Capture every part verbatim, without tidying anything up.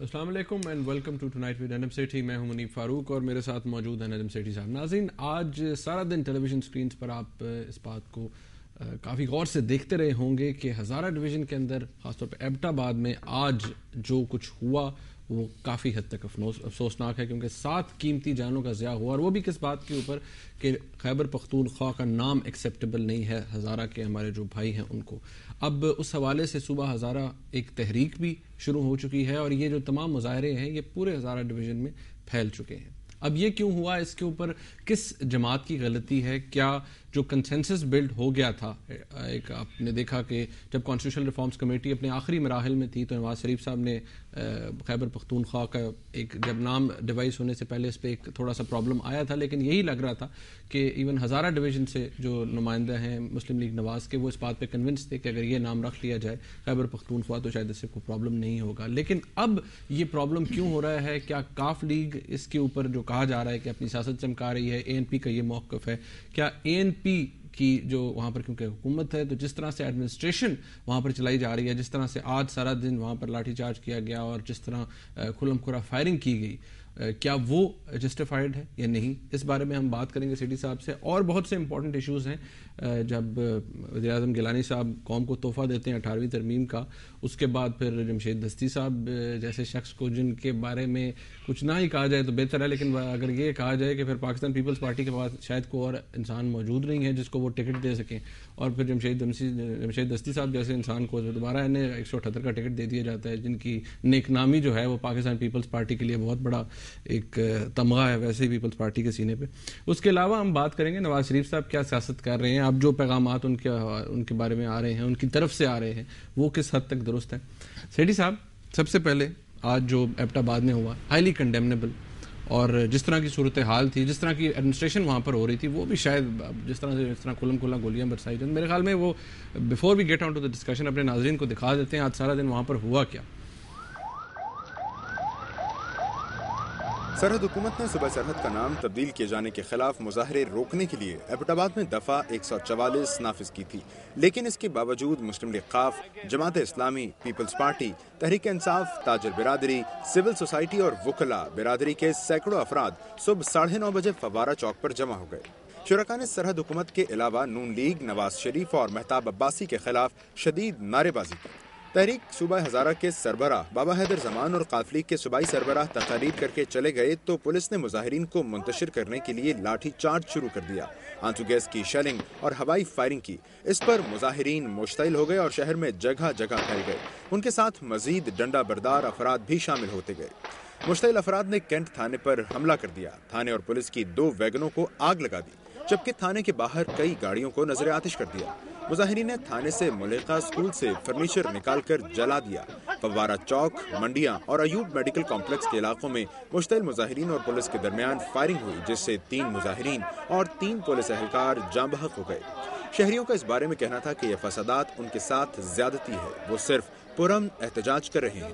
अस्सलाम वालेकुम and welcome to tonight with Najam Sethi. मैं हूं मुनीब फारूक और मेरे साथ मौजूद है नजम सेठी साहब। नाज़रीन, आज सारा दिन टेलीविज़न स्क्रीन्स पर आप इस बात को काफ़ी गौर से देखते रहे होंगे कि हज़ारा डिवीज़न के अंदर ख़ासतौर पर एबटाबाद में आज जो कुछ हुआ वो काफ़ी हद तक अफसोसनाक है, क्योंकि सात कीमती जानों का ज़िया हुआ, और वो भी किस बात के ऊपर कि खैबर पख्तूनख्वा का नाम एक्सेप्टेबल नहीं है हज़ारा के हमारे जो भाई हैं उनको। अब उस हवाले से सुबह हज़ारा एक तहरीक भी शुरू हो चुकी है और ये जो तमाम मुजाहरे हैं ये पूरे हज़ारा डिवीज़न में फैल चुके हैं। अब ये क्यों हुआ, इसके ऊपर किस जमात की गलती है? क्या जो कंसेंसस बिल्ड हो गया था, एक आपने देखा कि जब कॉन्स्टिट्यूशनल रिफॉर्म्स कमेटी अपने आखिरी मराहल में थी तो नवाज शरीफ साहब ने खैबर पख्तूनख्वा का एक जब नाम डिवाइस होने से पहले इस पर एक थोड़ा सा प्रॉब्लम आया था, लेकिन यही लग रहा था कि इवन हज़ारा डिवीज़न से जो नुमाइंदे हैं मुस्लिम लीग नवाज के, वो इस बात पे कन्विंस थे कि अगर ये नाम रख लिया जाए खैबर पख्तूनख्वा तो शायद इससे कोई प्रॉब्लम नहीं होगा। लेकिन अब ये प्रॉब्लम क्यों हो रहा है? क्या काफ लीग इसके ऊपर जो कहा जा रहा है कि अपनी सियासत चमका रही है, ए एन पी का ये मौक़िफ़ है, क्या ए एन पी की जो वहाँ पर क्योंकि हुकूमत है तो जिस तरह से एडमिनिस्ट्रेशन वहाँ पर चलाई जा रही है, जिस तरह से आज सारा दिन वहाँ पर लाठीचार्ज किया गया और जिस तरह खुलम खुरा फायरिंग की गई, क्या वो जस्टिफाइड है या नहीं, इस बारे में हम बात करेंगे सेठी साहब से। और बहुत से इंपॉर्टेंट इश्यूज़ हैं। जब वज़ीर आज़म गिलानी साहब कौम को तोहफ़ा देते हैं अठारहवीं तरमीम का, उसके बाद फिर जमशेद दस्ती साहब जैसे शख्स को जिनके बारे में कुछ ना ही कहा जाए तो बेहतर है, लेकिन अगर ये कहा जाए कि फिर पाकिस्तान पीपल्स पार्टी के पास शायद कोई और इंसान मौजूद नहीं है जिसको वो टिकट दे सकें, और फिर जमशेद जमशेद दस्ती साहब जैसे इंसान को दोबारा इन्हें एक सौ अठहत्तर का टिकट दे दिया जाता है, जिनकी नेकनामी जो है वो पाकिस्तान पीपल्स पार्टी के लिए बहुत बड़ा एक तमगा है वैसे ही पीपल्स पार्टी के सीने पे। उसके अलावा हम बात करेंगे नवाज शरीफ साहब क्या सियासत कर रहे हैं, अब जो पैगामात उनके उनके बारे में आ रहे हैं, उनकी तरफ से आ रहे हैं, वो किस हद तक दुरुस्त है। सेठी साहब, सबसे पहले आज जो एबटाबाद में हुआ हाईली कंडेमनेबल, और जिस तरह की सूरत हाल थी, जिस तरह की एडमिनिस्ट्रेशन वहाँ पर हो रही थी, वो भी शायद जिस तरह से जिस तरह खुलम खुला गोलियाँ बरसाई जाती, मेरे ख्याल में वो before we get on to the discussion अपने नाज़रीन को दिखा देते हैं आज सारा दिन वहाँ पर हुआ क्या। सरहद हुकूमत ने सुबह सरहद का नाम तब्दील किए जाने के खिलाफ मुजाहरे रोकने के लिए एबटाबाद में दफा एक सौ चवालीस नाफिज की थी, लेकिन इसके बावजूद मुस्लिम लीग काफ, जमात इस्लामी, पीपल्स पार्टी, तहरीक इंसाफ, ताजर बिरादरी, सिविल सोसाइटी और वुकला बिरादरी के सैकड़ों अफराद सुबह साढ़े नौ बजे फवारा चौक पर जमा हो गए। शुरका ने सरहद हुकूमत के अलावा नून लीग, नवाज शरीफ और महताब अब्बासी के खिलाफ शदीद नारेबाजी की। तहरीक सूबा हज़ारा के सरबराह बाबा हैदर जमान और काफ लीग के सूबाई सरबराह तकारीर करके चले गए तो पुलिस ने मुजाहिरीन को मुंतशिर करने के लिए लाठी चार्ज शुरू कर दिया, आंसू गैस की शेलिंग और हवाई फायरिंग की। इस पर मुजाहिरीन मुश्तइल हो गए और शहर में जगह जगह फैल गए। उनके साथ मजीद डंडा बरदार अफराद भी शामिल होते गए। मुश्तइल अफराद ने कैंट थाने पर हमला कर दिया। थाने और पुलिस की दो वैगनों को आग लगा दी, जबकि थाने के बाहर कई गाड़ियों को नजर आतिश कर दिया। मुजाहिरीन ने थाने से मुलेका स्कूल से फर्नीचर निकालकर जला दिया। फव्वारा चौक, मंडियां और अयूब मेडिकल कॉम्प्लेक्स के इलाकों में मुश्तइल मुजाहिरीन और पुलिस के दरमियान फायरिंग हुई, जिससे तीन मुजाहिरीन और तीन पुलिस एहलकार जाँ बहक हो गए। शहरियों का इस बारे में कहना था कि यह फसादात उनके साथ ज्यादती है, वो सिर्फ पुरअमन एहतजाज कर रहे हैं।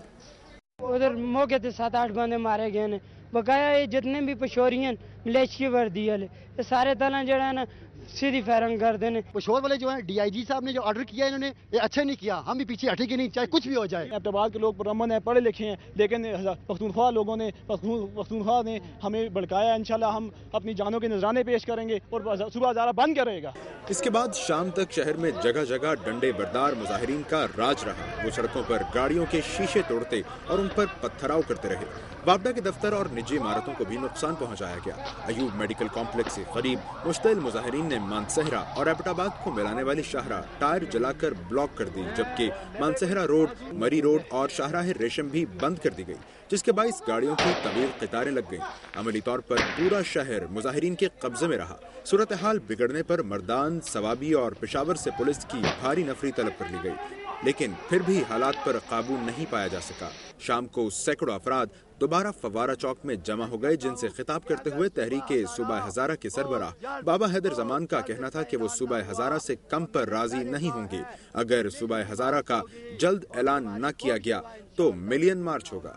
उधर मौके से सात आठ बंदे मारे गए ने, बकाया ये जितने भी पशोरियन मिलिशिया वर्दी वाले ये सारे तना जड़ा है ना सीधी फायरिंग कर देने। पशोर वाले जो है डीआईजी साहब ने जो ऑर्डर किया इन्होंने ये अच्छा नहीं किया, हम भी पीछे हटेंगे नहीं, चाहे कुछ भी हो जाए। एबटाबाद के लोग पुरअमन है, पढ़े लिखे हैं, लेकिन पख्तूनख्वा लोगों ने पख्तूनख्वा ने हमें भड़काया। इंशाल्लाह हम अपनी जानों के नजराने पेश करेंगे और सुबह हज़ारा बंद करेगा। इसके बाद शाम तक शहर में जगह जगह डंडे बरदार मुजाहिरीन का राज रहा। वो सड़कों पर गाड़ियों के शीशे तोड़ते और उन पर पत्थराव करते रहे। वापडा के दफ्तर और निजी इमारतों को भी नुकसान पहुंचाया गया। अयूब मेडिकल कॉम्प्लेक्स से करीब मुश्तइल मुजाहिरीन ने मानसहरा और एबटाबाद को मिलाने वाली शाहरा टायर जलाकर ब्लॉक कर दी, जबकि मानसहरा रोड, मरी रोड और शाहराह रेशम भी बंद कर दी गई, जिसके बाईस गाड़ियों की तवील कतारें लग गईं। अमली तौर पर पूरा शहर मुजाहिरीन के कब्जे में रहा। सूरत हाल बिगड़ने पर मर्दान, सवाबी और पेशावर से पुलिस की भारी नफरी तलब कर ली गई, लेकिन फिर भी हालात पर काबू नहीं पाया जा सका। शाम को सैकड़ों अफराद दोबारा फवारा चौक में जमा हो गए, जिनसे खिताब करते हुए तहरीके सूबा हज़ारा के सरबराह बाबा हैदर जमान का कहना था कि वो सूबा हज़ारा से कम पर राजी नहीं होंगे। अगर सूबा हज़ारा का जल्द ऐलान न किया गया तो मिलियन मार्च होगा।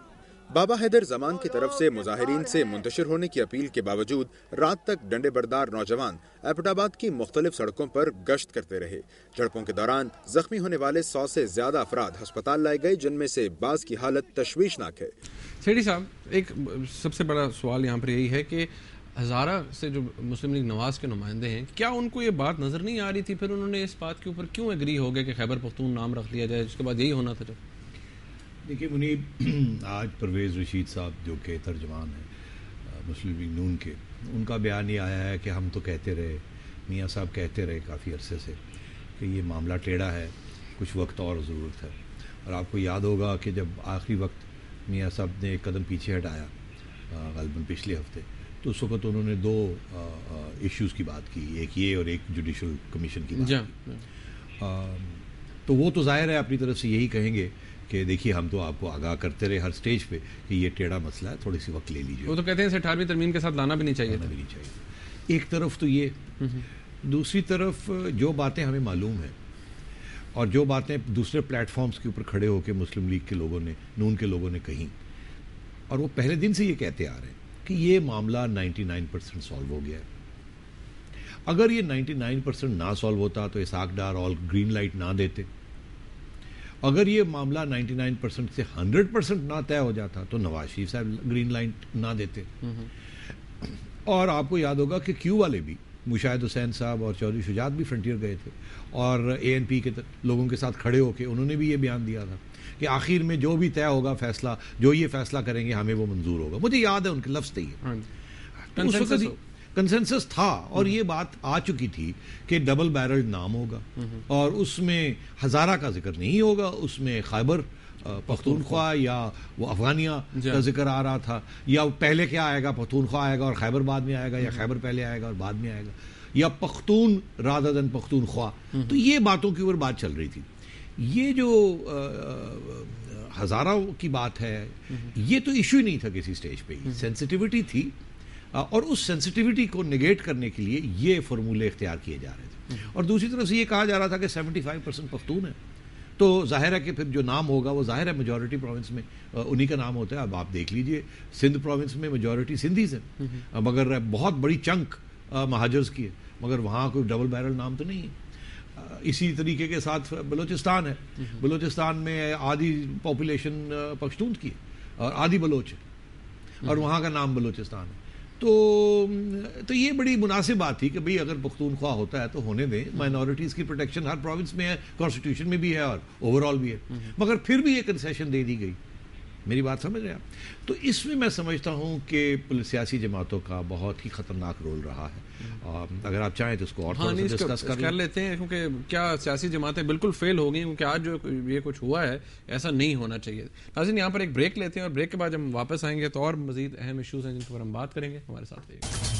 بابا حیدر زمان کی طرف سے مظاہرین سے منتشر ہونے کی اپیل کے باوجود رات تک ڈنڈے بردار نوجوان ایبٹ آباد کی مختلف سڑکوں پر گشت کرتے رہے. جھڑپوں کے دوران زخمی ہونے والے سو سے زیادہ افراد ہسپتال لائے گئے، جن میں سے بعض کی حالت تشویشناک ہے. سیٹھی صاحب، ایک سب سے بڑا سوال یہاں پر یہی ہے کہ ہزارہ سے جو مسلم لیگ نواز کے نمائندے ہیں، کیا ان کو یہ بات نظر نہیں آ رہی تھی؟ پھر انہوں نے اس بات کے اوپر کیوں ایگری ہو گئے کہ خیبر پختون نام رکھ دیا جائے، جس کے بعد یہی ہونا تھا؟ جب دیکھیے منیب، آج پرویز رشید صاحب جو کہ ترجمان ہیں مسلم لیگ نون کے، ان کا بیان یہ آیا ہے کہ ہم تو کہتے رہے، میاں صاحب کہتے رہے کافی عرصے سے کہ یہ معاملہ ٹیڑھا ہے، کچھ وقت اور ضرورت ہے. اور آپ کو یاد ہوگا کہ جب آخری وقت میاں صاحب نے ایک قدم پیچھے ہٹایا غالباً پچھلے ہفتے، تو اس وقت انہوں نے دو ایشوز کی بات کی، ایک یہ اور ایک جوڈیشل کمیشن کی بات کی. تو وہ تو ظاہر ہے اپنی طرف سے یہی کہیں گے کہ دیکھیے ہم تو آپ کو آگاہ کرتے رہے ہر سٹیج پہ کہ یہ ٹیڑھا مسئلہ ہے، تھوڑی سی وقت لے لیجیے. وہ تو کہتے ہیں اسے اٹھارہویں ترمیم کے ساتھ لانا بھی نہیں چاہیے بھی نہیں چاہیے. ایک طرف تو یہ، دوسری طرف جو باتیں ہمیں معلوم ہیں اور جو باتیں دوسرے پلیٹ فارمز کے اوپر کھڑے ہو کے مسلم لیگ کے لوگوں نے، نون کے لوگوں نے کہیں، اور وہ پہلے دن سے یہ کہتے آ رہے ہیں کہ یہ معاملہ نائنٹی نائن پرسینٹ سالو ہو گیا ہے. اگر یہ نائنٹی نائن پرسینٹ نہ سالو ہوتا تو Ishaq Dar all green light نہ دیتے. اگر یہ معاملہ نائنٹی نائن پرسینٹ سے ہنڈریڈ پرسینٹ نہ طے ہو جاتا تو نواز شریف صاحب گرین لائٹ نہ دیتے. اور آپ کو یاد ہوگا کہ کیو والے بھی، مشاہد حسین صاحب اور چودھری شجاعت بھی فرنٹیئر گئے تھے اور اے این پی کے لوگوں کے ساتھ کھڑے ہو کے انہوں نے بھی یہ بیان دیا تھا کہ آخر میں جو بھی طے ہوگا فیصلہ، جو یہ فیصلہ کریں گے ہمیں وہ منظور ہوگا. مجھے یاد ہے ان کے لفظ تھے یہ کنسنسس تھا، اور یہ بات آ چکی تھی کہ ڈبل بیرل نام ہوگا اور اس میں ہزارہ کا ذکر نہیں ہوگا، اس میں خیبر پختونخوا یا وہ افغانیہ کا ذکر آ رہا تھا، یا پہلے کیا آئے گا، پختونخوا آئے گا اور خیبر بعد میں آئے گا، یا خیبر پہلے آئے گا اور بعد میں آئے گا، یا پختون رادر دین پختونخوا. تو یہ باتوں کے اوپر بات چل رہی تھی. یہ جو ہزارہ کی بات ہے، یہ تو ایشو ہی نہیں تھا کسی سٹیج پہ، سینسٹیوٹی تھی، اور اس سینسٹیوٹی کو نگیٹ کرنے کے لیے یہ فارمولے اختیار کیے جا رہے تھے. اور دوسری طرف سے یہ کہا جا رہا تھا کہ سیونٹی فائیو پرسینٹ پختون ہے، تو ظاہر ہے کہ پھر جو نام ہوگا وہ ظاہر ہے میجورٹی پروونس میں انہی کا نام ہوتا ہے. اب آپ دیکھ لیجئے سندھ پروونس میں میجورٹی سندھیز ہیں، مگر بہت بڑی چنک مہاجرز کی ہے، مگر وہاں کوئی ڈبل بیرل نام تو نہیں ہے. اسی طریقے کے ساتھ بلوچستان ہے، بلوچستان میں آدھی پاپولیشن پشتون کی ہے اور آدھی بلوچ ہے، اور وہاں کا نام بلوچستان ہے. تو تو یہ بڑی مناسب بات تھی کہ بھئی اگر پختونخوا ہوتا ہے تو ہونے دیں. مائنورٹیز کی پروٹیکشن ہر پروونس میں ہے، کانسٹیٹیوشن میں بھی ہے اور اوور آل بھی ہے، مگر پھر بھی یہ کنسیشن دے دی گئی. میری بات سمجھ رہے آپ؟ تو اس میں میں سمجھتا ہوں کہ سیاسی جماعتوں کا بہت ہی خطرناک رول رہا ہے. اگر آپ چاہیں تو اس کو اور تھوڑا سا ڈسکس کر لیتے ہیں، کیونکہ کیا سیاسی جماعتیں بالکل فیل ہو گئی، کیونکہ آج جو یہ کچھ ہوا ہے ایسا نہیں ہونا چاہیے. ناظرین، یہاں پر ایک بریک لیتے ہیں اور بریک کے بعد جب ہم واپس آئیں گے تو اور مزید اہم ایشوز ہیں جن پر ہم بات کریں گے. ہمارے ساتھ رہیے.